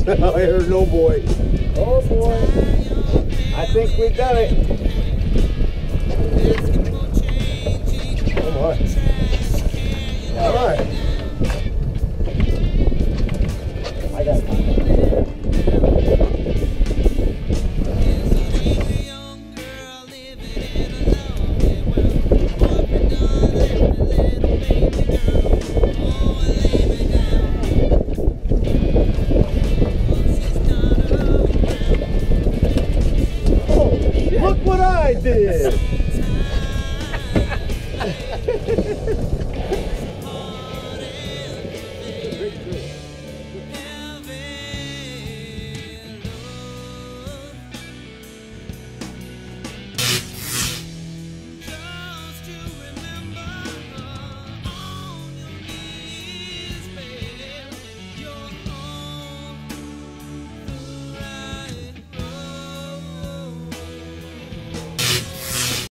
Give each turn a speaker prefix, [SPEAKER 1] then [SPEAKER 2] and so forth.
[SPEAKER 1] I heard no boy. Oh boy. I think we've done it. Come on. All right.